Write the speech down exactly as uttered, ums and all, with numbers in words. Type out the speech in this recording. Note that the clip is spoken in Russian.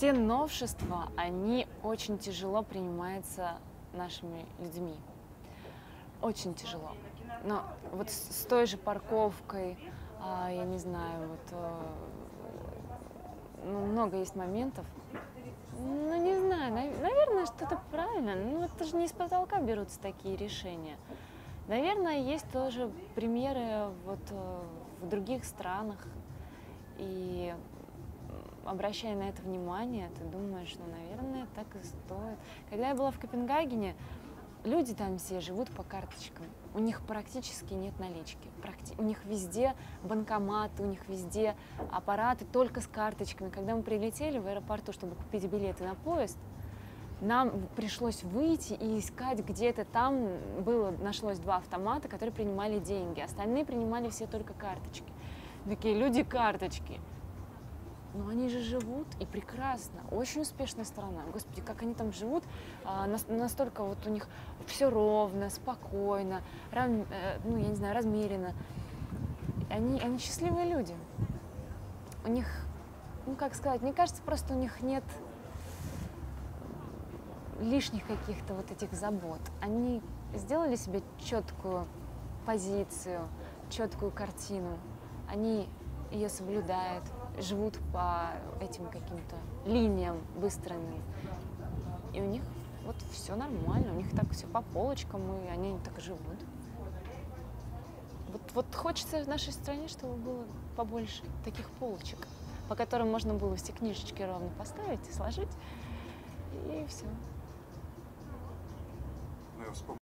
все новшества, они очень тяжело принимаются нашими людьми. Очень тяжело. Но вот с, с той же парковкой, а, я не знаю, вот а, ну, много есть моментов. Ну, не знаю, нав- наверное, что-то правильно. Ну, это же не из потолка берутся такие решения. Наверное, есть тоже примеры вот э, в других странах. И м, обращая на это внимание, ты думаешь, ну, наверное, так и стоит. Когда я была в Копенгагене, люди там все живут по карточкам. У них практически нет налички. Практи- У них везде банкоматы, у них везде аппараты только с карточками. Когда мы прилетели в аэропорту, чтобы купить билеты на поезд, нам пришлось выйти и искать где-то там. Было, нашлось два автомата, которые принимали деньги. Остальные принимали все только карточки. Такие люди карточки. Но они же живут и прекрасно. Очень успешная страна. Господи, как они там живут. а, нас- Настолько вот у них все ровно, спокойно, рам- э, ну, я не знаю, размеренно. Они, они счастливые люди. У них, ну как сказать, мне кажется, просто у них нет лишних каких-то вот этих забот. Они сделали себе четкую позицию, четкую картину. Они ее соблюдают, живут по этим каким-то линиям выстроенным. И у них вот все нормально, у них так все по полочкам, и они так и живут. Вот, вот хочется в нашей стране, чтобы было побольше таких полочек, по которым можно было все книжечки ровно поставить и сложить, и все. Ну, я вспомнил.